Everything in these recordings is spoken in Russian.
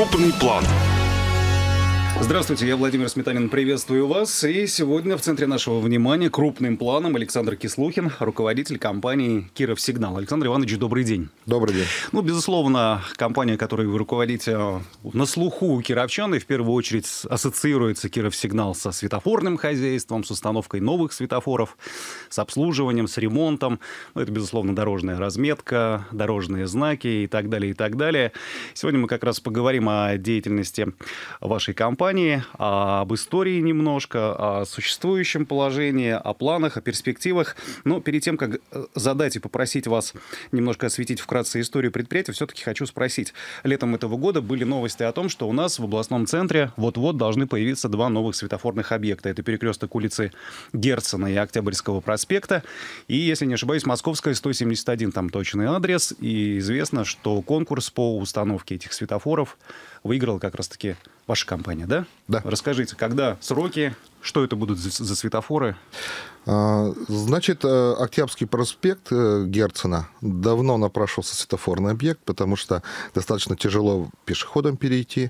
Крупный план. Здравствуйте, я Владимир Сметанин, приветствую вас. И сегодня в центре нашего внимания крупным планом Александр Кислухин, руководитель компании «Кировсигнал». Александр Иванович, добрый день. Добрый день. Безусловно, компания, которой вы руководите, на слуху у кировчан, и в первую очередь ассоциируется «Кировсигнал» со светофорным хозяйством, с установкой новых светофоров, с обслуживанием, с ремонтом. Это, безусловно, дорожная разметка, дорожные знаки и так далее, и так далее. Сегодня мы как раз поговорим о деятельности вашей компании, об истории немножко, о существующем положении, о планах, о перспективах. Но перед тем, как задать и попросить вас немножко осветить вкратце историю предприятия, все-таки хочу спросить. Летом этого года были новости о том, что у нас в областном центре вот-вот должны появиться два новых светофорных объекта. Это перекресток улицы Герцена и Октябрьского проспекта. И, если не ошибаюсь, Московская, 171, там точный адрес. И известно, что конкурс по установке этих светофоров выиграла как раз-таки ваша компания, да? Да. Расскажите, когда сроки, что это будут за светофоры? Значит, Октябрьский проспект Герцена давно напрашивался светофорный объект, потому что достаточно тяжело пешеходам перейти.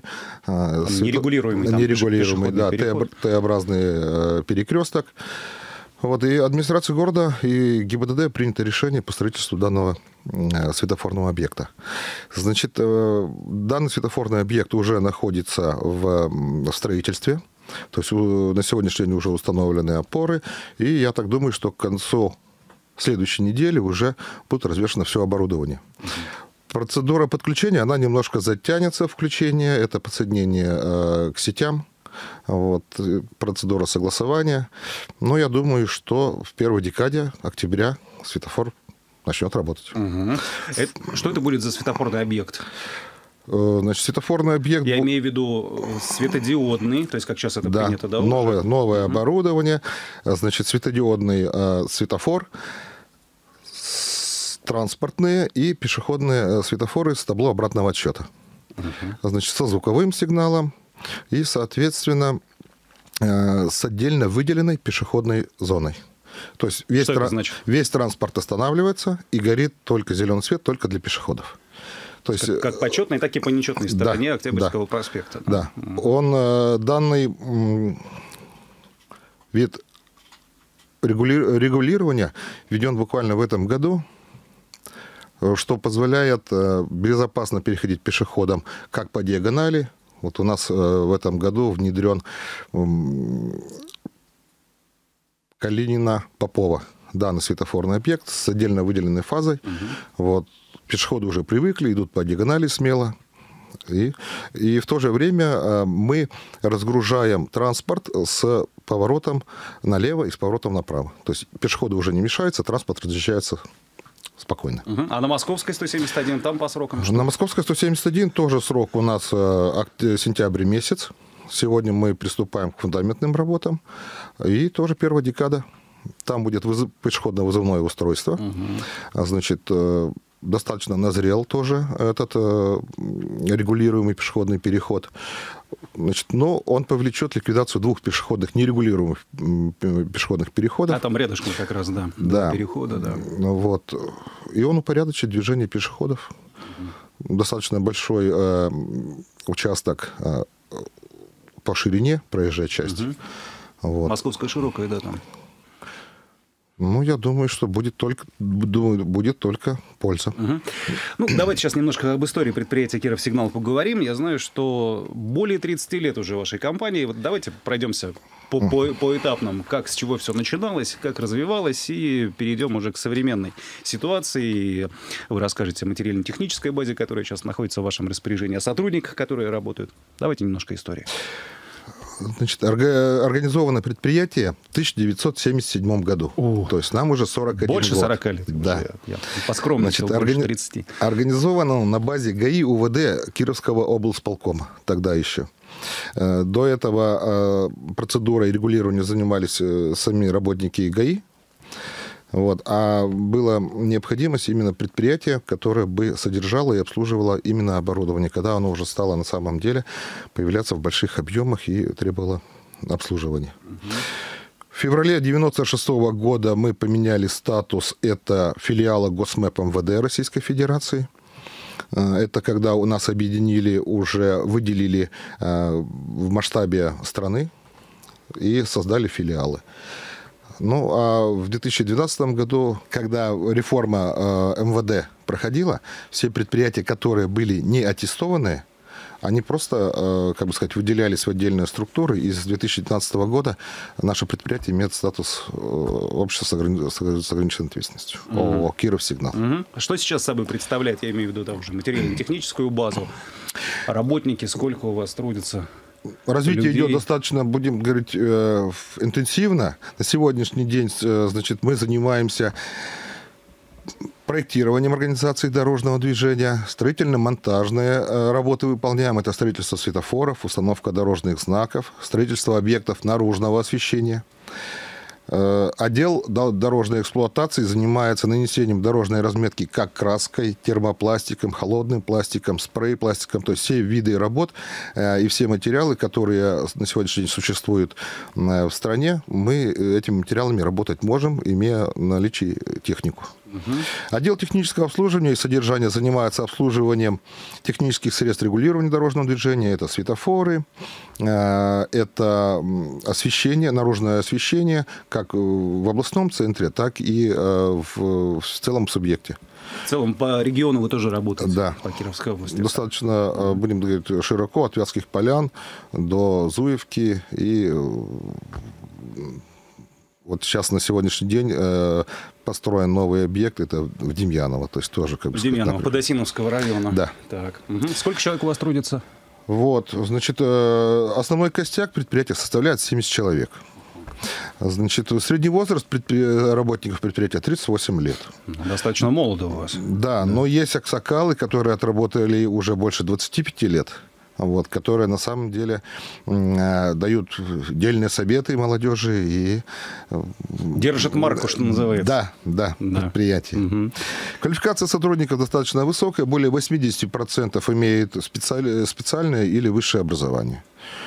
Нерегулируемый, да, Т-образный перекресток. И администрация города и ГИБДД принято решение по строительству данного светофорного объекта. Значит, данный светофорный объект уже находится в строительстве. То есть на сегодняшний день уже установлены опоры. И я так думаю, что к концу следующей недели уже будет развешено все оборудование. Процедура подключения, она немножко затянется, включение. Это подсоединение к сетям. Процедура согласования. Но я думаю, что в первой декаде октября светофор начнет работать. Что это будет за светофорный объект? Значит, светофорный объект... Я имею в виду светодиодный, то есть как сейчас это принято, да? Новое оборудование. Значит, светодиодный светофор, транспортные и пешеходные светофоры с табло обратного отсчета. Значит, со звуковым сигналом. И, соответственно, с отдельно выделенной пешеходной зоной. То есть весь транспорт останавливается, и горит только зеленый свет, только для пешеходов. То есть, как по четной, так и по нечетной стороне Октябрьского проспекта. Да. Данный вид регулирования введен буквально в этом году, что позволяет безопасно переходить пешеходам как по диагонали. У нас в этом году внедрен Калинина-Попова, данный светофорный объект с отдельно выделенной фазой. Пешеходы уже привыкли, идут по диагонали смело. И в то же время мы разгружаем транспорт с поворотом налево и с поворотом направо. То есть пешеходы уже не мешаются, транспорт разъезжается спокойно. А на Московской 171 там по срокам? На Московской 171 тоже срок у нас сентябрь месяц. Сегодня мы приступаем к фундаментным работам. И тоже первая декада. Там будет пешеходное вызывное устройство. Значит, достаточно назрел тоже этот регулируемый пешеходный переход. Значит, но он повлечет ликвидацию двух нерегулируемых пешеходных переходов. А там рядышком как раз, да. Перехода, да. И он упорядочит движение пешеходов. Достаточно большой участок по ширине проезжей части. Московская широкая, да, там. Я думаю, что будет только польза. Давайте сейчас немножко об истории предприятия «Кировсигнал» поговорим. Я знаю, что более 30 лет уже вашей компании. Давайте пройдемся по этапным, с чего все начиналось, как развивалось, и перейдем уже к современной ситуации. Вы расскажете о материально-технической базе, которая сейчас находится в вашем распоряжении, о сотрудниках, которые работают. Давайте немножко истории. Значит, организовано предприятие в 1977 году. То есть нам уже 41 больше год. 40 лет. Да. Я поскромничал, больше 30. Организовано на базе ГАИ УВД Кировского облсполкома. Тогда еще. До этого процедурой регулирования занимались сами работники ГАИ. А была необходимость именно предприятия, которое бы содержало и обслуживало именно оборудование, когда оно уже стало на самом деле появляться в больших объемах и требовало обслуживания. В феврале 1996 года мы поменяли статус. Это филиала Госмэп МВД Российской Федерации. Это когда у нас объединили, уже выделили в масштабе страны и создали филиалы. Ну, а в 2012 году, когда реформа МВД проходила, все предприятия, которые были не аттестованные, они просто, как бы сказать, выделялись в отдельные структуры, и с 2015 года наше предприятие имеет статус общества с ограниченной ответственностью, ООО «Кировсигнал». Что сейчас собой представляет, я имею в виду, там уже материально-техническую базу, работники, сколько у вас трудится? Развитие идет достаточно, будем говорить, интенсивно. На сегодняшний день, значит, мы занимаемся проектированием организации дорожного движения, строительно-монтажные работы выполняем. Это строительство светофоров, установка дорожных знаков, строительство объектов наружного освещения. Отдел дорожной эксплуатации занимается нанесением дорожной разметки как краской, термопластиком, холодным пластиком, спрей-пластиком, то есть все виды работ и все материалы, которые на сегодняшний день существуют в стране, мы этими материалами работать можем, имея в наличии технику. Отдел технического обслуживания и содержания занимается обслуживанием технических средств регулирования дорожного движения. Это светофоры, это освещение, наружное освещение, как в областном центре, так и в целом субъекте. В целом по региону вы тоже работаете? Да. По Кировской области? Достаточно, будем говорить, широко, от Вятских полян до Зуевки и... Вот сейчас на сегодняшний день построен новый объект, это в Демьяново, то есть тоже как бы... В Демьяново, Подосиновского района. Да. Так. Сколько человек у вас трудится? Вот, значит, основной костяк предприятия составляет 70 человек. Значит, средний возраст работников предприятия 38 лет. Достаточно молодо у вас. Да, но есть аксакалы, которые отработали уже больше 25 лет. Вот, которые на самом деле дают дельные советы молодежи и... Держат марку, что называется. Да, предприятие. Квалификация сотрудников достаточно высокая, более 80% имеют специальное или высшее образование.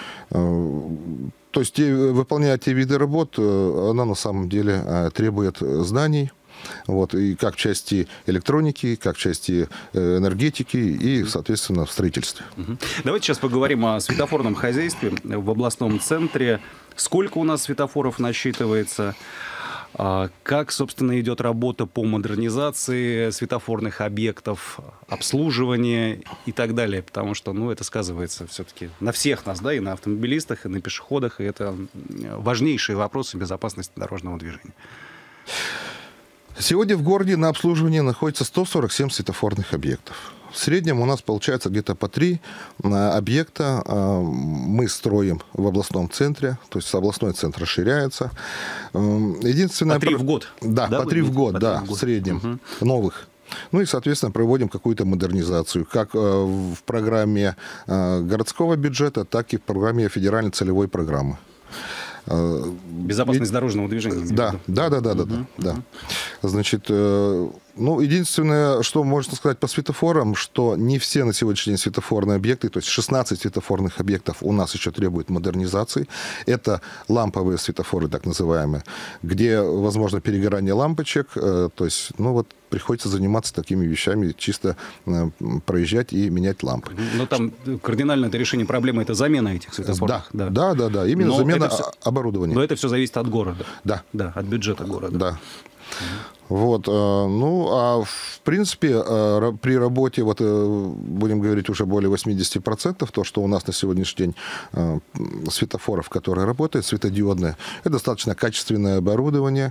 То есть, выполняя те виды работ, она на самом деле требует знаний. Вот, и как в части электроники, как в части энергетики и, соответственно, в строительстве. Давайте сейчас поговорим о светофорном хозяйстве в областном центре. Сколько у нас светофоров насчитывается? Как, собственно, идет работа по модернизации светофорных объектов, обслуживание и так далее? Потому что, это сказывается все-таки на всех нас, да, и на автомобилистах, и на пешеходах, и это важнейшие вопросы безопасности дорожного движения. Сегодня в городе на обслуживании находится 147 светофорных объектов. В среднем у нас получается где-то по 3 объекта мы строим в областном центре, то есть областной центр расширяется. Единственное... По 3 в год? Да, по 3 в год, да, в среднем, новых. Ну и, соответственно, проводим какую-то модернизацию, как в программе городского бюджета, так и в программе федеральной целевой программы. Безопасность дорожного движения. Да. Значит, единственное, что можно сказать по светофорам, что не все на сегодняшний день светофорные объекты, то есть 16 светофорных объектов у нас еще требуют модернизации. Это ламповые светофоры, так называемые, где возможно перегорание лампочек, то есть, приходится заниматься такими вещами, чисто проезжать и менять лампы. Но там кардинальное решение проблемы — это замена этих светофоров. Да, именно замена оборудования. Но это все зависит от города. Да. Да, от бюджета города. Да. Вот, а в принципе, при работе, будем говорить, уже более 80%, то, что у нас на сегодняшний день светофоров, которые работают, светодиодные, это достаточно качественное оборудование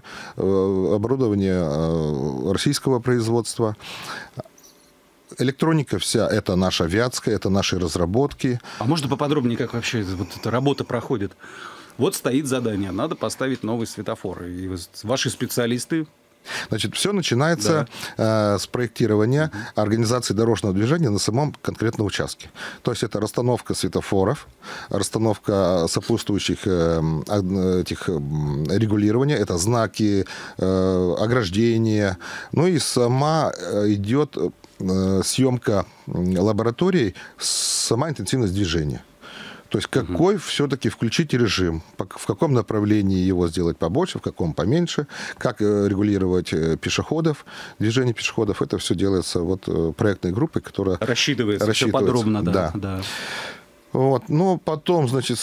российского производства. Электроника вся, это наша Вятская, это наши разработки. А можно поподробнее, как вообще эта работа проходит? Вот стоит задание, надо поставить новый светофор. И ваши специалисты... Значит, все начинается с проектирования организации дорожного движения на самом конкретном участке. То есть это расстановка светофоров, расстановка сопутствующих регулирования, это знаки, ограждения. Ну и сама идет съемка лабораторий, сама интенсивность движения. То есть какой все-таки включить режим, в каком направлении его сделать побольше, в каком поменьше, как регулировать пешеходов, движение пешеходов. Это все делается вот проектной группой, которая... Рассчитывается все подробно, да. Да. Вот. Но потом, значит,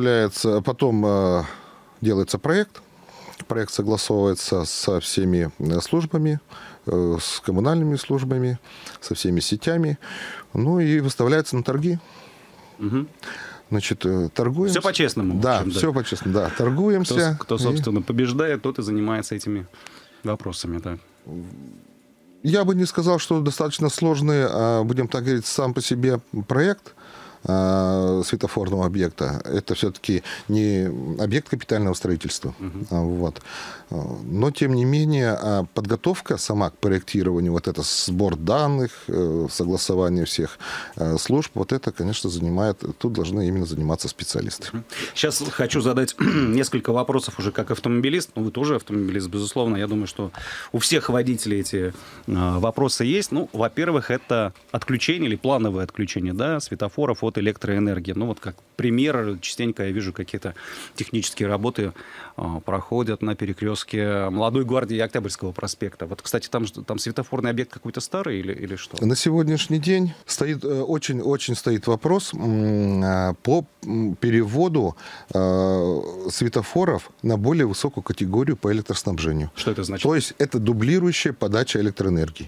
делается проект. Проект согласовывается со всеми службами, с коммунальными службами, со всеми сетями. Ну и выставляется на торги. Угу. Значит, торгуемся. Все по-честному. Да, все по-честному. Да, торгуемся. Кто собственно, побеждает, тот и занимается этими вопросами. Да. Я бы не сказал, что достаточно сложный, будем так говорить, сам по себе проект светофорного объекта. Это все-таки не объект капитального строительства. Вот. Но, тем не менее, подготовка сама к проектированию, вот это сбор данных, согласование всех служб, вот это, конечно, тут должны именно заниматься специалисты. Сейчас хочу задать несколько вопросов уже как автомобилист. Ну, вы тоже автомобилист, безусловно. Я думаю, что у всех водителей эти вопросы есть. Ну, во-первых, это отключение или плановое отключение, да, светофоров от электроэнергии. Ну, вот как пример, частенько я вижу какие-то технические работы проходят на перекрестке Молодой гвардии и Октябрьского проспекта. Вот, кстати, там светофорный объект какой-то старый или что? На сегодняшний день очень стоит вопрос по переводу светофоров на более высокую категорию по электроснабжению. Что это значит? То есть это дублирующая подача электроэнергии.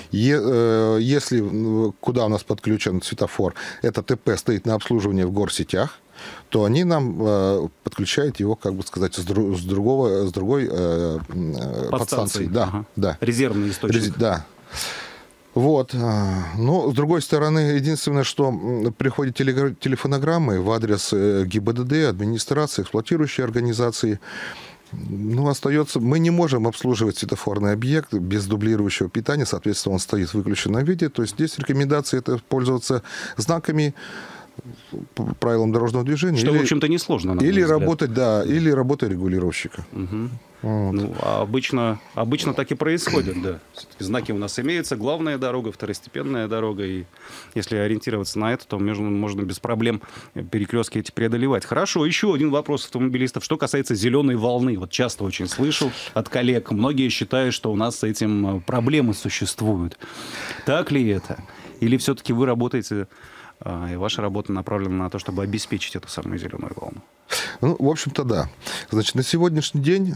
Если куда у нас подключен светофор, это ТП стоит на обслуживании в горсетях, то они нам подключают его, как бы сказать, с другой подстанции. Да, ага. Да. Резервный источник. Да. Вот. Но, с другой стороны, единственное, что приходят телефонограммы в адрес ГИБДД, администрации, эксплуатирующей организации. Ну, остается... Мы не можем обслуживать светофорный объект без дублирующего питания, соответственно, он стоит в выключенном виде. То есть здесь рекомендация это пользоваться знаками, правилам дорожного движения. Что, в общем-то, несложно. Или работать, или работа регулировщика. Угу. Вот. Ну, обычно так и происходит, да. Все-таки знаки у нас имеются. Главная дорога, второстепенная дорога. И если ориентироваться на это, то можно без проблем перекрестки эти преодолевать. Хорошо, еще один вопрос автомобилистов. Что касается зеленой волны. Вот часто очень слышу от коллег. Многие считают, что у нас с этим проблемы существуют. Так ли это? Или все-таки вы работаете... И ваша работа направлена на то, чтобы обеспечить эту самую зеленую волну? Ну, в общем-то, да. Значит, на сегодняшний день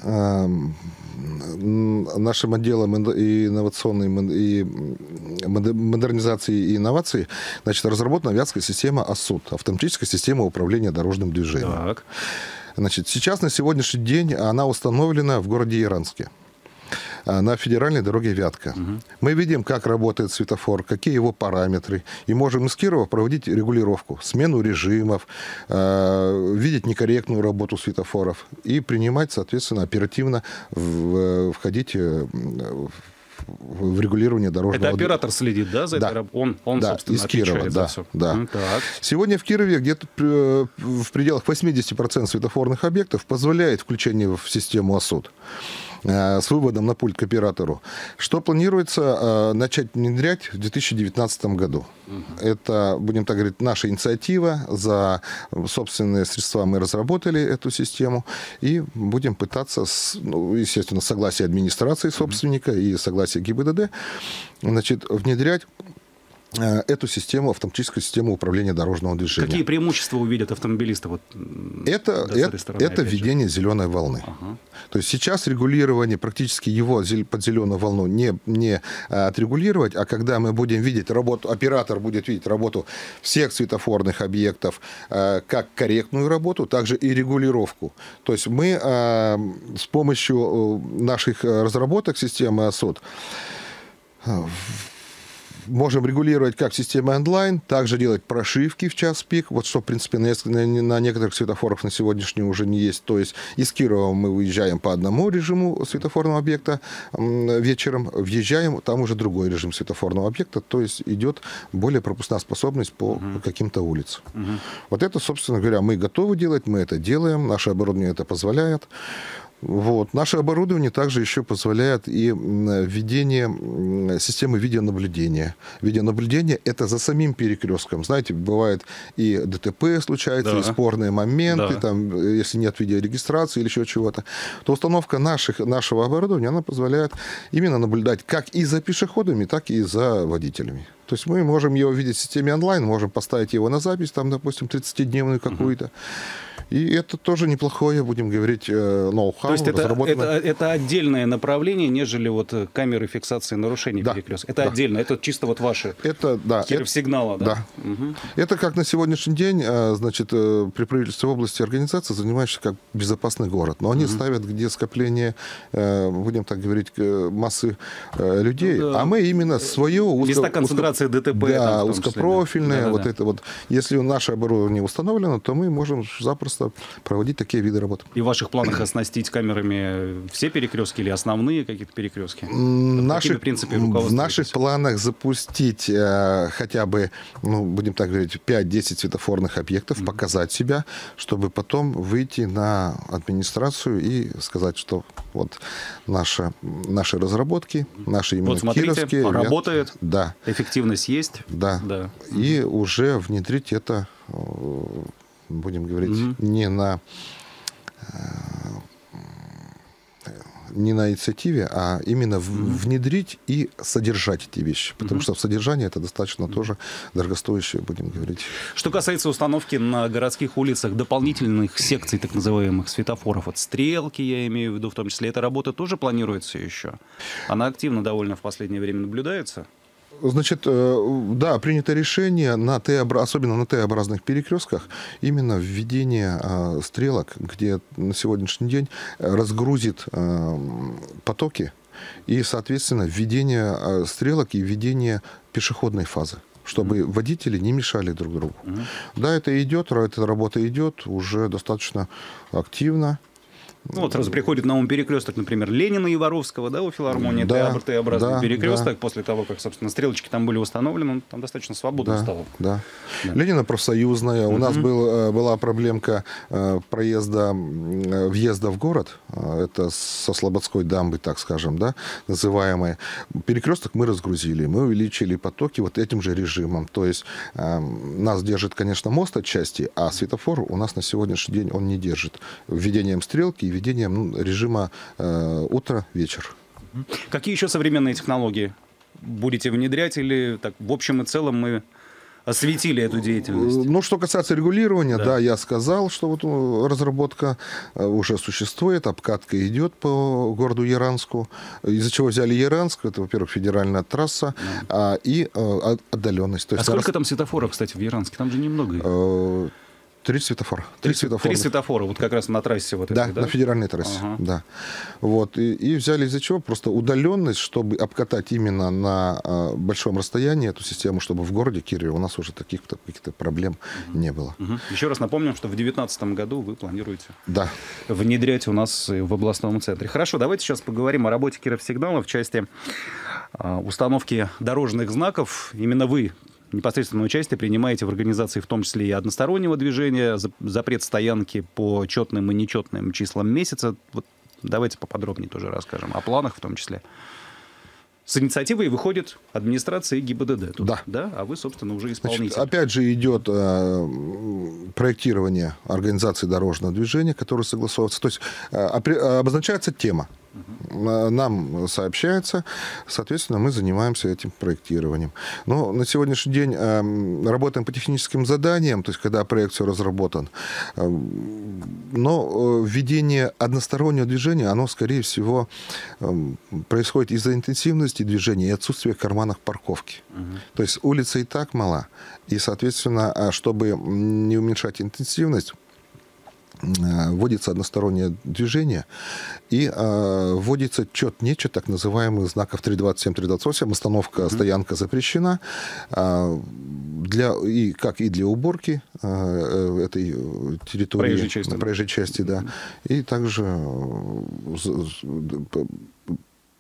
нашим отделом инновационной и модернизации и инноваций, значит, разработана авиационная система АСУД, автоматическая система управления дорожным движением. Так. Значит, сейчас, на сегодняшний день, она установлена в городе Яранске на федеральной дороге Вятка. Мы видим, как работает светофор, какие его параметры, и можем из Кирова проводить регулировку, смену режимов, видеть некорректную работу светофоров и принимать, соответственно, оперативно входить в регулирование дорожного движения. Это оператор следит, да, за этой работой? Он, собственно, из Кирова, за все. Да. Так. Сегодня в Кирове где-то в пределах 80% светофорных объектов позволяет включение в систему АСУД с выводом на пульт к оператору, что планируется начать внедрять в 2019 году. Это, будем так говорить, наша инициатива. За собственные средства мы разработали эту систему и будем пытаться, естественно, согласие администрации собственника и согласие ГИБДД, значит, внедрять эту систему, автоматическую систему управления дорожного движения. Какие преимущества увидят автомобилисты? Вот, это введение зеленой волны. Ага. То есть сейчас регулирование, практически его под зеленую волну не отрегулировать, а когда мы будем видеть работу, оператор будет видеть работу всех светофорных объектов как корректную работу, также и регулировку. То есть мы с помощью наших разработок системы АСУД можем регулировать как системой онлайн, также делать прошивки в час пик, вот что, в принципе, на некоторых светофорах на сегодняшний уже не есть. То есть из Кирова мы выезжаем по одному режиму светофорного объекта вечером, въезжаем, там уже другой режим светофорного объекта, то есть идет более пропускная способность по каким-то улицам. Вот это, собственно говоря, мы готовы делать, мы это делаем, наше оборудование это позволяет. Вот. Наше оборудование также еще позволяет и введение системы видеонаблюдения. Видеонаблюдение – это за самим перекрестком. Знаете, бывает и ДТП случается, и спорные моменты, там, если нет видеорегистрации или еще чего-то, то установка нашего оборудования, она позволяет именно наблюдать как и за пешеходами, так и за водителями. То есть мы можем его видеть в системе онлайн, можем поставить его на запись, там, допустим, 30-дневную какую-то. И это тоже неплохое, будем говорить, ноу-хау. То есть это отдельное направление, нежели вот камеры фиксации нарушений перекрестка. Это отдельно, это чисто вот ваши Кировсигнала. Да. Угу. Это как на сегодняшний день, значит, при правительстве области организация, занимающаяся как безопасный город. Но они ставят, где скопление, будем так говорить, массы людей, а мы именно свое... Места концентрации ДТП. Да, узкопрофильные. Вот это вот. Если наше оборудование установлено, то мы можем запросто проводить такие виды работ. И в ваших планах оснастить камерами все перекрестки или основные какие-то перекрестки? В наших планах запустить хотя бы, ну, будем так говорить, 5-10 светофорных объектов, показать себя, чтобы потом выйти на администрацию и сказать, что вот наши разработки, наши именно вот смотрите, кировские... работает, да. Эффективность есть. Да. И уже внедрить это... будем говорить, не на инициативе, а именно внедрить и содержать эти вещи. Потому что в содержании это достаточно тоже дорогостоящее, будем говорить. Что касается установки на городских улицах дополнительных секций, так называемых светофоров, от стрелки, я имею в виду, в том числе, эта работа тоже планируется еще? Она активно довольно в последнее время наблюдается? Значит, да, принято решение, особенно на Т-образных перекрестках, именно введение стрелок, где на сегодняшний день разгрузит потоки и, соответственно, введение стрелок и введение пешеходной фазы, чтобы водители не мешали друг другу. Да, это идет, эта работа идет уже достаточно активно. Ну, вот сразу приходит на ум перекресток, например, Ленина и Воровского, да, у филармонии, Т-образный перекресток, после того, как, собственно, стрелочки там были установлены, он там достаточно свободно стал. Да. Ленина профсоюзная. У нас была проблемка въезда в город, это со Слободской дамбы, так скажем, да, называемой. Перекресток мы разгрузили, мы увеличили потоки вот этим же режимом. То есть нас держит, конечно, мост отчасти, а светофор у нас на сегодняшний день он не держит. Введением стрелки и введением режима утро-вечер. Какие еще современные технологии будете внедрять или так в общем и целом мы осветили эту деятельность? Ну, что касается регулирования, да, я сказал, что вот разработка уже существует, обкатка идет по городу Яранску. Из-за чего взяли Яранск? Это, во-первых, федеральная трасса и отдаленность. То есть сколько там светофоров, кстати, в Яранске? Там же немного. 3 светофора. 3 светофора, вот как раз на трассе. Вот да, этой, да, на федеральной трассе. Да. Вот. И взяли из-за чего? Просто удаленность, чтобы обкатать именно на большом расстоянии эту систему, чтобы в городе Кирове у нас уже каких-то проблем не было. Еще раз напомним, что в 2019 году вы планируете внедрять у нас в областном центре. Хорошо, давайте сейчас поговорим о работе Кировсигнала в части установки дорожных знаков. Именно вы непосредственное участие принимаете в организации, в том числе и одностороннего движения, запрет стоянки по четным и нечетным числам месяца. Вот давайте поподробнее тоже расскажем о планах в том числе. С инициативой выходит администрация и ГИБДД. Да? А вы, собственно, уже исполнитель. Значит, опять же идет проектирование организации дорожного движения, которое согласовывается. То есть обозначается тема. Нам сообщается, соответственно, мы занимаемся этим проектированием. Но на сегодняшний день работаем по техническим заданиям, то есть когда проект все разработан. Но введение одностороннего движения, оно, скорее всего, происходит из-за интенсивности движения и отсутствия в карманах парковки. То есть улица и так мала. И, соответственно, чтобы не уменьшать интенсивность, вводится одностороннее движение и вводится чет-нечет, так называемых знаков 327-328. Остановка, стоянка запрещена, как и для уборки этой территории, проезжей части, да. И также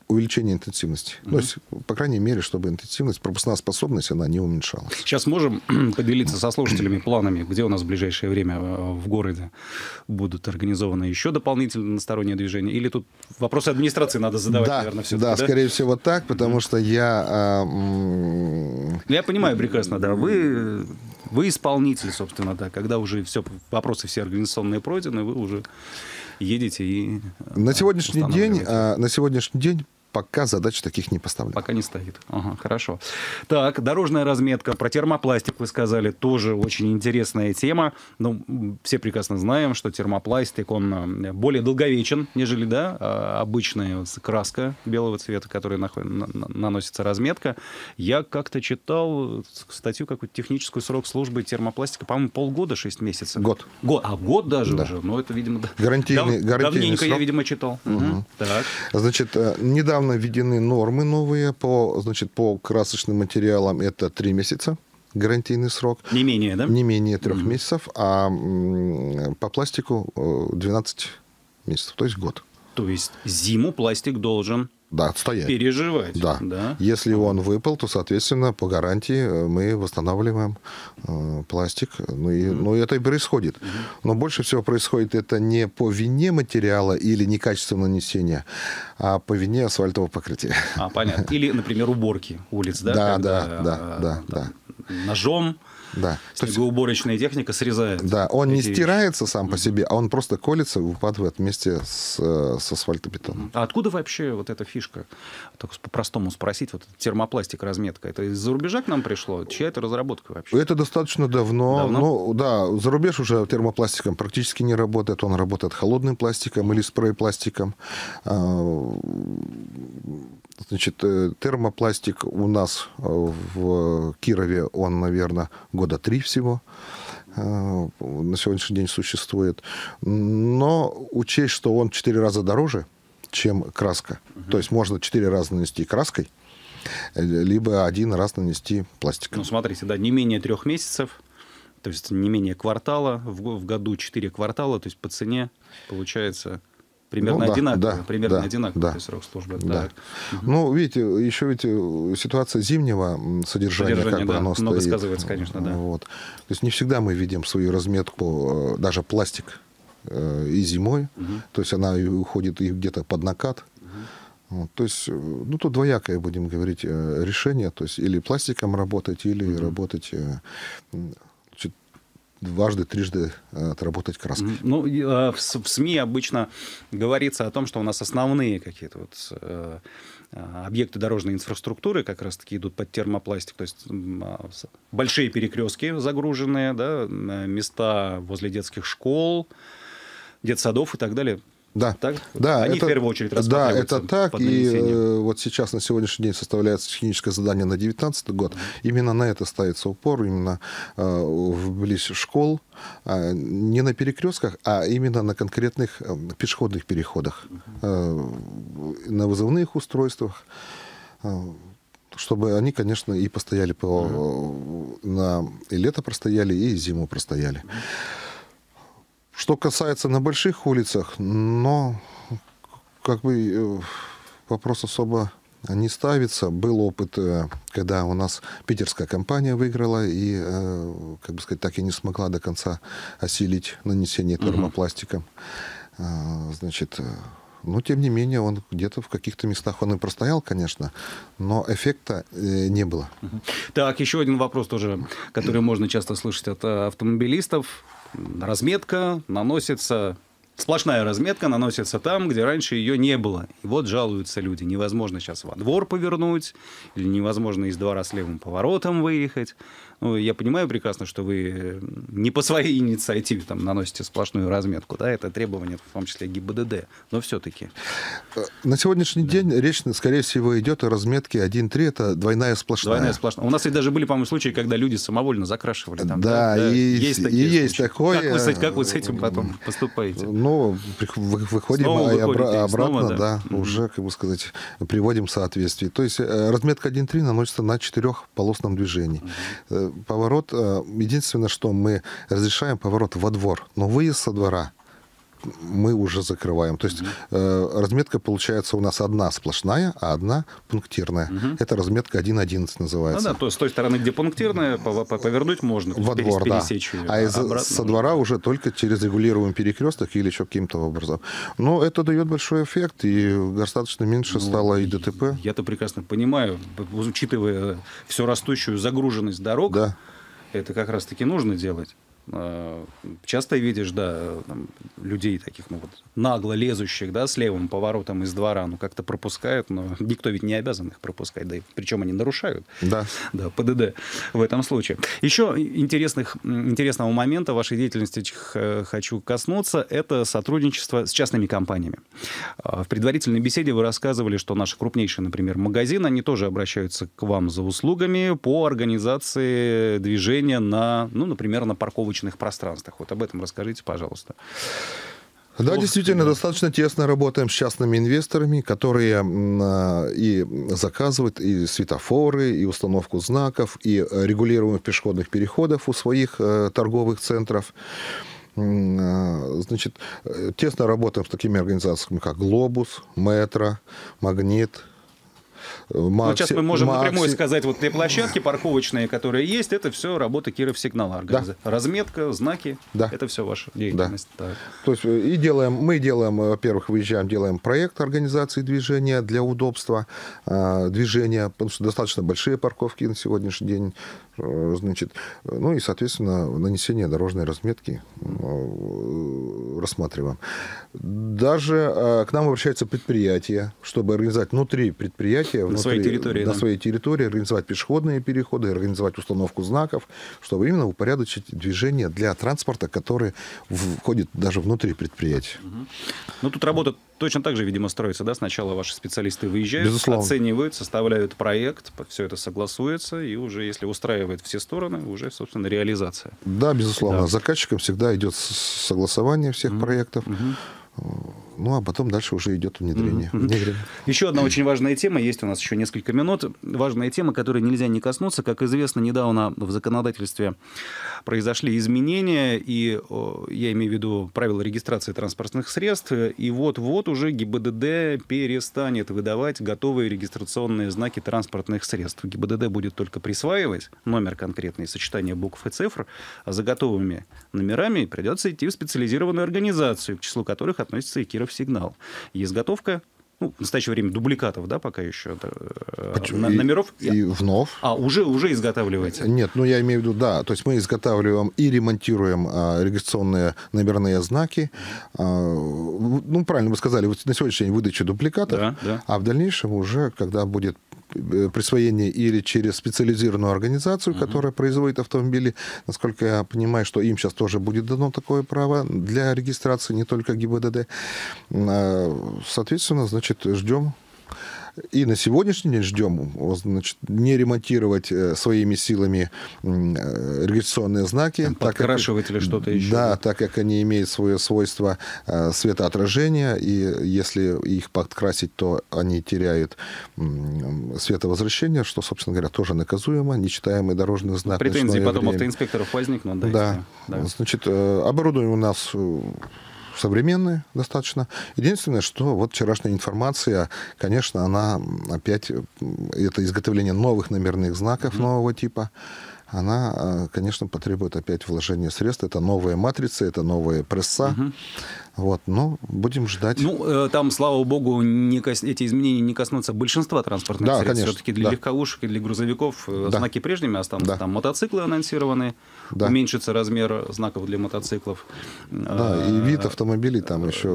увеличение интенсивности. То есть, по крайней мере, чтобы интенсивность, пропускная способность, она не уменьшалась. Сейчас можем поделиться со слушателями планами, где у нас в ближайшее время в городе будут организованы еще дополнительные односторонние движения? Или тут вопросы администрации надо задавать, Да, наверное, все-таки, да, скорее всего так, потому что я... Я понимаю прекрасно, да, вы исполнитель, собственно, да, когда уже все, вопросы все организационные пройдены, вы уже едете и на сегодняшний день пока задач таких не поставлено. Пока не стоит. Ага, хорошо. Так, дорожная разметка. Про термопластик вы сказали. Тоже очень интересная тема. Ну, все прекрасно знаем, что термопластик, он более долговечен, нежели, да, обычная краска белого цвета, которой наносится разметка. Я как-то читал статью, какой-то технический срок службы термопластика, по-моему, полгода, 6 месяцев. Год. Год даже да. уже. Ну, это, видимо, гарантийный давненько срок. Я, видимо, читал. Угу. Так. Значит, недавно введены нормы новые по красочным материалам. Это 3 месяца гарантийный срок. Не менее, да? Не менее 3 месяцев, а по пластику 12 месяцев, то есть год. То есть зиму пластик должен отстоять. Переживать. Да. Если он выпал, то, соответственно, по гарантии мы восстанавливаем пластик. Ну, это и происходит. Но больше всего происходит это не по вине материала или некачественного нанесения, а по вине асфальтового покрытия. Понятно. Или, например, уборки улиц, да? Да. Ножом. Да. Снегоуборочная техника срезает. Да, он не стирается сам по себе, а он просто колется и выпадает вместе с асфальтобетоном. А откуда вообще вот эта фишка? Так по-простому спросить, вот термопластик, разметка, это из-за рубежа к нам пришло? Чья это разработка вообще? Это достаточно давно. Ну, да, за рубеж уже термопластиком практически не работает. Он работает холодным пластиком или спрей-пластиком. Значит, термопластик у нас в Кирове, он, наверное, года 3 всего на сегодняшний день существует. Но учесть, что он 4 раза дороже, чем краска. То есть можно 4 раза нанести краской, либо 1 раз нанести пластиком. Ну, смотрите, да, не менее 3 месяцев, то есть не менее квартала, в году 4 квартала, то есть по цене получается... Примерно одинаковый срок службы. Да. Ну, видите, еще ситуация зимнего содержания как бы, оно много стоит. сказывается, конечно, да. Вот. То есть не всегда мы видим свою разметку, даже пластик и зимой. То есть она уходит и где-то под накат. Вот. То есть, ну, тут двоякое, будем говорить, решение. То есть или пластиком работать, или работать... дважды, трижды отработать краской. Ну, в СМИ обычно говорится о том, что у нас основные какие-то вот объекты дорожной инфраструктуры как раз-таки идут под термопластик. То есть большие перекрестки загруженные, да, места возле детских школ, детсадов и так далее. Да, Они в первую очередь рассматриваются. Да, это так. И вот сейчас на сегодняшний день составляется техническое задание на 2019 год. Именно на это ставится упор, именно вблизь школ, не на перекрестках, а именно на конкретных пешеходных переходах, на вызывных устройствах, чтобы они, конечно, и постояли и лето простояли, и зиму простояли. Что касается на больших улицах, но как бы вопрос особо не ставится. Был опыт, когда у нас питерская компания выиграла и, как бы сказать, так и не смогла до конца осилить нанесение термопластиком. Значит, но тем не менее он где-то в каких-то местах он и простоял, конечно, но эффекта не было. Так, еще один вопрос тоже, который можно часто слышать от автомобилистов. Разметка наносится, сплошная разметка наносится там, где раньше ее не было. И вот жалуются люди. Невозможно сейчас во двор повернуть, или невозможно из двора с левым поворотом выехать. Ну, я понимаю прекрасно, что вы не по своей инициативе там наносите сплошную разметку. Да? Это требование, в том числе ГИБДД. Но все-таки. На сегодняшний день речь, скорее всего, идет о разметке 1.3. Это двойная сплошная. Двойная сплошная. У нас ведь даже были, по-моему, случаи, когда люди самовольно закрашивали. Там, да, и есть такое. Как вы с этим потом поступаете? Ну, выходим обратно, снова, да. Уже, как бы сказать, приводим в соответствие. То есть разметка 1.3 наносится на 4-полосном движении. Поворот, единственное, что мы разрешаем поворот во двор, но выезд со двора мы уже закрываем. То есть разметка получается у нас одна сплошная, а одна пунктирная. Это разметка 1.11 называется. Ну да, то есть с той стороны, где пунктирная, повернуть можно. Во двор, да. Ее, а со двора уже только через регулируемый перекресток или еще каким-то образом. Но это дает большой эффект, и достаточно меньше стало и ДТП. Я-то прекрасно понимаю, учитывая всю растущую загруженность дорог, да. Это как раз-таки нужно делать. Часто видишь, да, там, людей таких, ну, вот, нагло лезущих, да, с левым поворотом из двора, ну, как-то пропускают, но никто ведь не обязан их пропускать, да, и причем они нарушают. Да. Да, ПДД в этом случае. Еще интересного момента вашей деятельности хочу коснуться, это сотрудничество с частными компаниями. В предварительной беседе вы рассказывали, что наши крупнейшие, например, магазины, они тоже обращаются к вам за услугами по организации движения на, ну, например, на парковочных пространствах. Вот об этом расскажите, пожалуйста. Да, действительно, достаточно тесно работаем с частными инвесторами, которые и заказывают и светофоры, и установку знаков, и регулируемых пешеходных переходов у своих торговых центров. Значит, тесно работаем с такими организациями, как «Глобус», «Метро», «Магнит». Вот сейчас мы можем напрямую сказать, вот те площадки парковочные, которые есть, это все работа Кировсигнала. Да. Разметка, знаки, да. Это все ваша деятельность. Да. Так. То есть мы делаем, во-первых, выезжаем, делаем проект организации движения для удобства движения, потому что достаточно большие парковки на сегодняшний день. Значит, ну и, соответственно, нанесение дорожной разметки рассматриваем. Даже к нам обращаются предприятия, чтобы организовать внутри предприятия, на своей территории, организовать пешеходные переходы, организовать установку знаков, чтобы именно упорядочить движение для транспорта, который входит даже внутри предприятия. Ну, тут работа точно так же, видимо, строится, да? Сначала ваши специалисты выезжают, безусловно, оценивают, составляют проект, все это согласуется, и уже, если устраивает все стороны, уже, собственно, реализация. Да, безусловно. Да. С заказчиком всегда идет согласование всех проектов. Ну, а потом дальше уже идет внедрение. Еще одна очень важная тема, есть у нас еще несколько минут. Важная тема, которой нельзя не коснуться. Как известно, недавно в законодательстве произошли изменения, и я имею в виду правила регистрации транспортных средств, и вот-вот уже ГИБДД перестанет выдавать готовые регистрационные знаки транспортных средств. ГИБДД будет только присваивать номер конкретный, сочетание букв и цифр, а за готовыми номерами придется идти в специализированную организацию, к числу которых относится и Кировсигнал. Есть заготовка, ну, в настоящее время дубликатов, да, пока еще, номеров. И вновь. Уже изготавливаете? Нет, ну я имею в виду, да, то есть мы изготавливаем и ремонтируем регистрационные номерные знаки. Ну, правильно вы сказали, на сегодняшний день выдача дубликатов, да. А в дальнейшем уже, когда будет присвоение или через специализированную организацию, которая производит автомобили. Насколько я понимаю, что им сейчас тоже будет дано такое право для регистрации, не только ГИБДД. Соответственно, значит, ждем. И на сегодняшний день ждем, значит, не ремонтировать своими силами регистрационные знаки. Подкрашивать или что-то еще. Да, так как они имеют свое свойство светоотражения, и если их подкрасить, то они теряют световозвращение, что, собственно говоря, тоже наказуемо, нечитаемый дорожный знак. Претензии потом автоинспекторов возникнут. Да. Значит, оборудование у нас современные достаточно. Единственное, что вот вчерашняя информация, конечно, она опять, это изготовление новых номерных знаков нового типа, она, конечно, потребует опять вложения средств. Это новые матрицы, это новые пресса. Вот, но будем ждать. Ну, там, слава богу, эти изменения не коснутся большинства транспортных средств. Конечно, все-таки для легковушек и для грузовиков знаки прежними останутся. Там мотоциклы анонсированы, уменьшится размер знаков для мотоциклов. Да, и вид автомобилей там еще.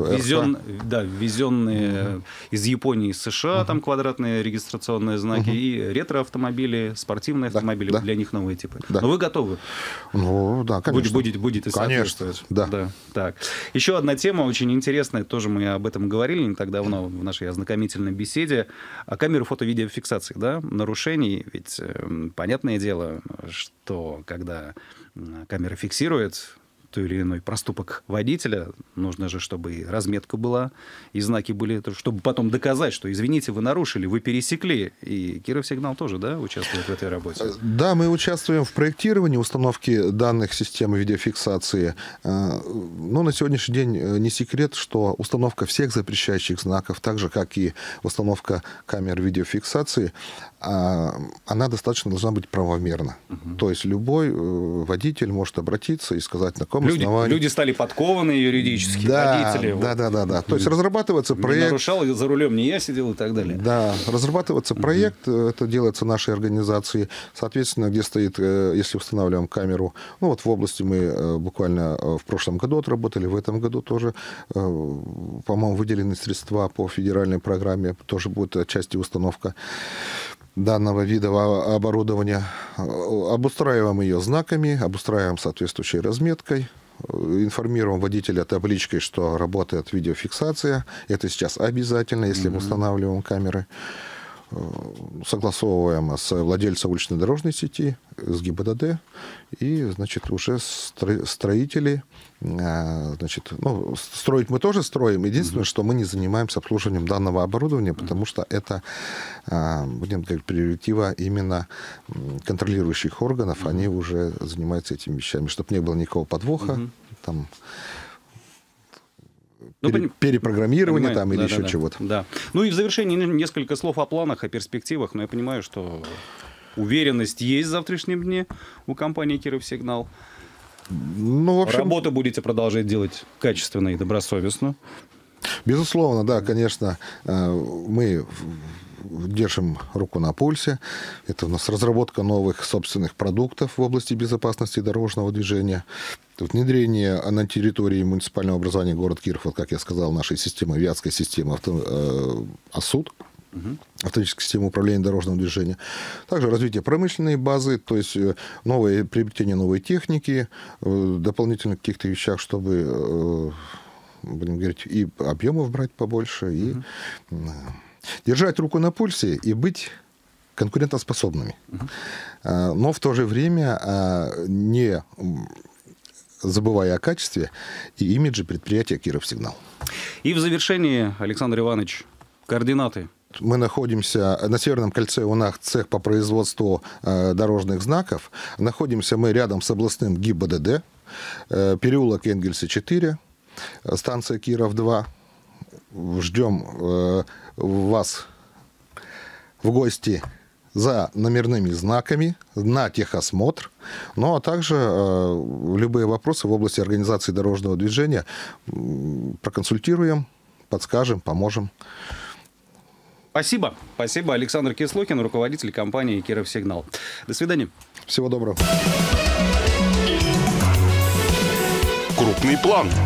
Ввезенные из Японии, из США, там квадратные регистрационные знаки, и ретро-автомобили, спортивные автомобили, для них новые типы. Но вы готовы? Ну, да, конечно. Будете соответствовать. Да. Так. Еще одна тема очень интересная, тоже мы об этом говорили не так давно в нашей ознакомительной беседе, о камеры фото-видеофиксации, да, нарушений. Ведь понятное дело, что когда камера фиксирует, той или иной проступок водителя, нужно же, чтобы и разметка была, и знаки были, чтобы потом доказать, что, извините, вы нарушили, вы пересекли. И Кировсигнал тоже, да, участвует в этой работе? Да, мы участвуем в проектировании, установке данных системы видеофиксации. Но на сегодняшний день не секрет, что установка всех запрещающих знаков, так же, как и установка камер видеофиксации, она достаточно должна быть правомерна. То есть любой водитель может обратиться и сказать, на каком основании... Люди стали подкованы юридически, водители. Да. То есть разрабатывается проект... Не нарушал, за рулем не я сидел и так далее. Да, разрабатывается проект, это делается нашей организацией. Соответственно, где стоит, если устанавливаем камеру... Ну вот в области мы буквально в прошлом году отработали, в этом году тоже, по-моему, выделены средства по федеральной программе, тоже будет отчасти установка данного вида оборудования. Обустраиваем ее знаками, обустраиваем соответствующей разметкой, информируем водителя табличкой, что работает видеофиксация. Это сейчас обязательно, если мы устанавливаем камеры. Согласовываем с владельцем уличной дорожной сети, с ГИБДД, и, значит, уже строители, значит, ну, строить мы тоже строим. Единственное, что мы не занимаемся обслуживанием данного оборудования, потому что это, будем говорить, прерогатива именно контролирующих органов, они уже занимаются этими вещами, чтобы не было никакого подвоха, там, перепрограммирование там или еще чего-то. Да. Ну и в завершении несколько слов о планах, о перспективах. Но я понимаю, что уверенность есть в завтрашнем дне у компании «Кировсигнал». Ну, в общем... Работу будете продолжать делать качественно и добросовестно. Безусловно, да, конечно, мы держим руку на пульсе. Это у нас разработка новых собственных продуктов в области безопасности дорожного движения. Внедрение на территории муниципального образования город Киров, вот как я сказал, нашей системы, вятской системы АСУД, автоматической системы управления дорожным движением. Также развитие промышленной базы, то есть приобретение новой техники, дополнительно каких-то вещах, чтобы, будем говорить, и объемов брать побольше, и держать руку на пульсе и быть конкурентоспособными. Но в то же время не забывая о качестве и имидже предприятия «Кировсигнал». И в завершении, Александр Иванович, координаты. Мы находимся на Северном кольце, у нас цех по производству дорожных знаков. Находимся мы рядом с областным ГИБДД, переулок Энгельса, 4, станция Киров-2. Ждем вас в гости за номерными знаками, на техосмотр, ну а также любые вопросы в области организации дорожного движения проконсультируем, подскажем, поможем. Спасибо. Спасибо. Александр Кислохин, руководитель компании «Кировсигнал». До свидания. Всего доброго. Крупный план.